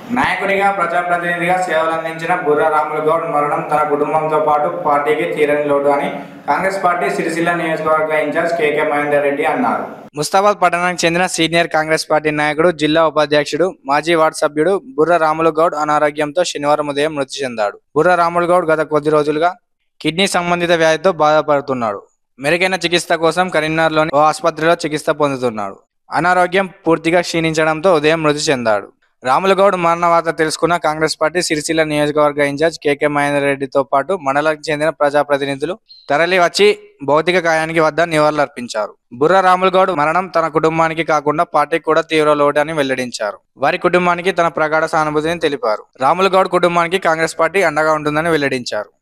నాయకుడిగా ప్రజాప్రతినిధిగా సేవలందించిన బుర్రా రాములు గౌడ్ మరణం తన కుటుంబంతో పాటు పార్టీకి తీరని లోటు అని కాంగ్రెస్ పార్టీ సిరిసిల్ల నియోజకవర్గ ఇన్ఛార్జ్ కేకే మహేందర్ రెడ్డి అన్నారు. ముస్తాబాద్ పట్టణానికి చెందిన సీనియర్ కాంగ్రెస్ పార్టీ నాయకుడు, జిల్లా ఉపాధ్యక్షుడు, మాజీ వార్డు సభ్యుడు బుర్రా రాములు గౌడ్ అనారోగ్యంతో శనివారం ఉదయం మృతి చెందాడు. బుర్రా రాములు గౌడ్ గత కొద్ది రోజులుగా కిడ్నీ సంబంధిత వ్యాధితో బాధపడుతున్నాడు. మెరుగైన చికిత్స కోసం కరీంనగర్లోని ఓ ఆసుపత్రిలో చికిత్స పొందుతున్నాడు. అనారోగ్యం పూర్తిగా క్షీణించడంతో ఉదయం మృతి చెందాడు. రాములు గౌడ్ మరణ వార్త తెలుసుకున్న కాంగ్రెస్ పార్టీ సిరిసిల్ల నియోజకవర్గ ఇన్ఛార్జ్ కేకే మహేందర్ రెడ్డితో పాటు మండలానికి చెందిన ప్రజాప్రతినిధులు తరలి వచ్చి భౌతిక కాయానికి వద్ద నివాళులర్పించారు. బుర్రా రాములు గౌడ్ మరణం తన కుటుంబానికి కాకుండా పార్టీకి కూడా తీవ్ర లోటు అని వెల్లడించారు. వారి కుటుంబానికి తన ప్రగాఢ సానుభూతిని తెలిపారు. రాములు గౌడ్ కుటుంబానికి కాంగ్రెస్ పార్టీ అండగా ఉంటుందని వెల్లడించారు.